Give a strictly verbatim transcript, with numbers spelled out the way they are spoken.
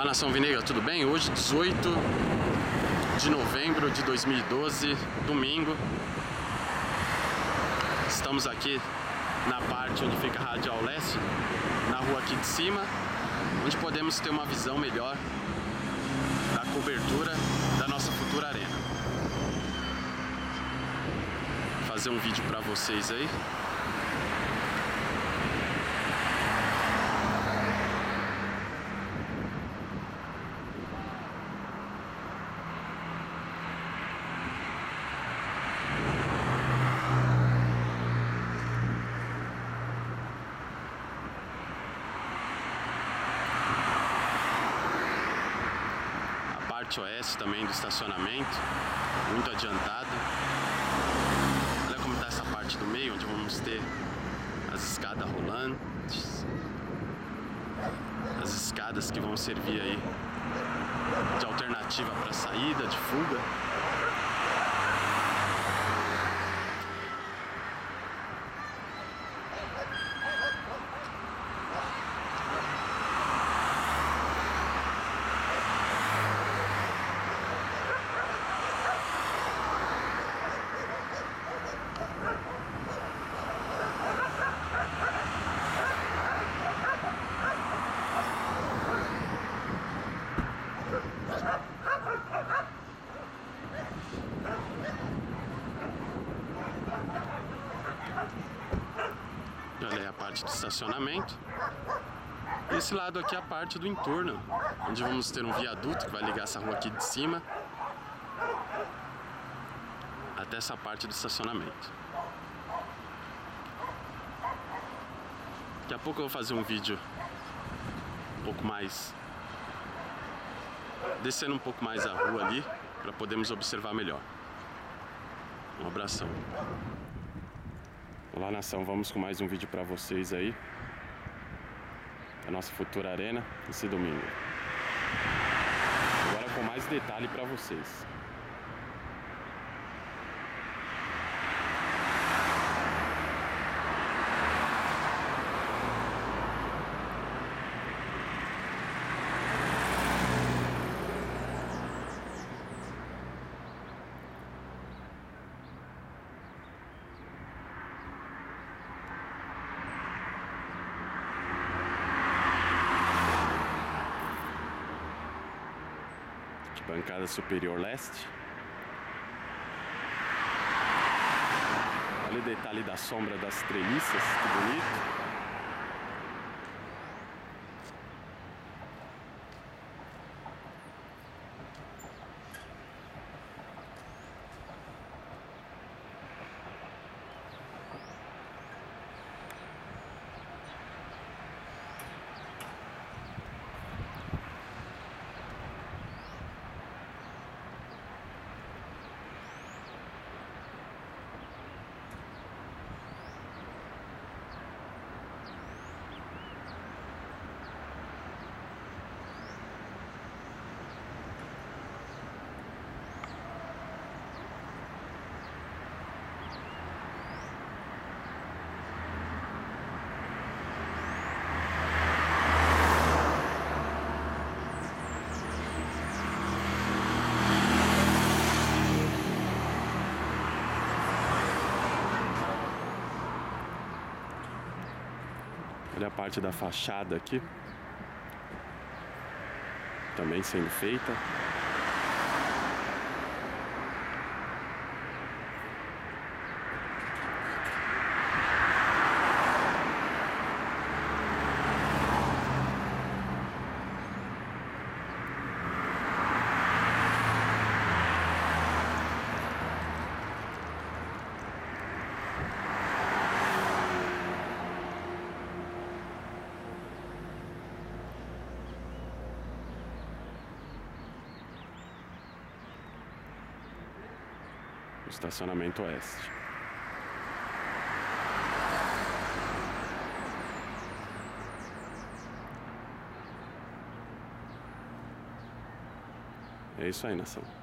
Olá, Nação Alvinegra, tudo bem? Hoje, dezoito de novembro de dois mil e doze, domingo. Estamos aqui na parte onde fica a Radial Leste, na rua aqui de cima, onde podemos ter uma visão melhor da cobertura da nossa futura arena. Vou fazer um vídeo para vocês aí. Parte oeste também do estacionamento, muito adiantado. Olha como está essa parte do meio, onde vamos ter as escadas rolando, as escadas que vão servir aí de alternativa para saída, de fuga. Olha aí a parte do estacionamento. Esse lado aqui é a parte do entorno, onde vamos ter um viaduto que vai ligar essa rua aqui de cima até essa parte do estacionamento. Daqui a pouco eu vou fazer um vídeo um pouco mais, descendo um pouco mais a rua ali, para podermos observar melhor. Um abração. Olá, nação, vamos com mais um vídeo para vocês aí, a nossa futura arena, esse domingo. Agora com mais detalhe para vocês. Bancada superior leste. Olha o detalhe da sombra das treliças, que bonito. Olha a parte da fachada aqui, também sendo feita. Estacionamento oeste. É isso aí, nação.